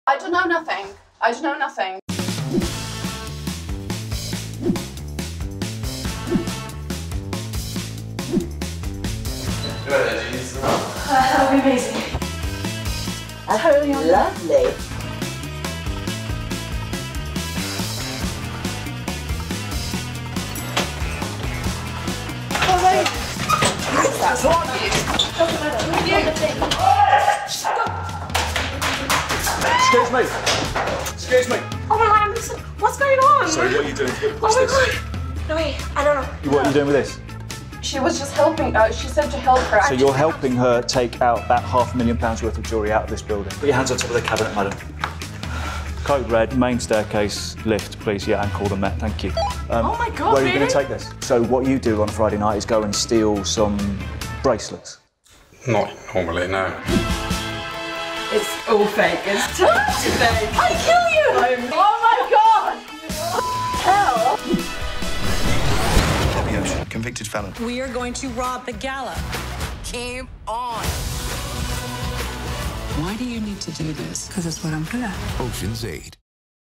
I don't know nothing. I don't know nothing. That'll be amazing. Totally lovely. That's what Excuse me. Excuse me. Oh my God, what's going on? Sorry, what are you doing? What's oh my this? God. No, wait, I don't know. What are you doing with this? She was just helping. She said to help her. So you're helping her take out that £500,000 worth of jewellery out of this building. Put your hands on top of the cabinet, madam. Code red, main staircase, lift, please, yeah, and call the Met, thank you. Oh my God, where are you going really? to take this? So what you do on a Friday night is go and steal some bracelets. Not normally, no. It's all fake. It's totally fake. I'd kill you! Oh my God! Hell! Happy Ocean, convicted felon. We are going to rob the gala. Game on. Why do you need to do this? Because it's what I'm good at. Ocean's 8.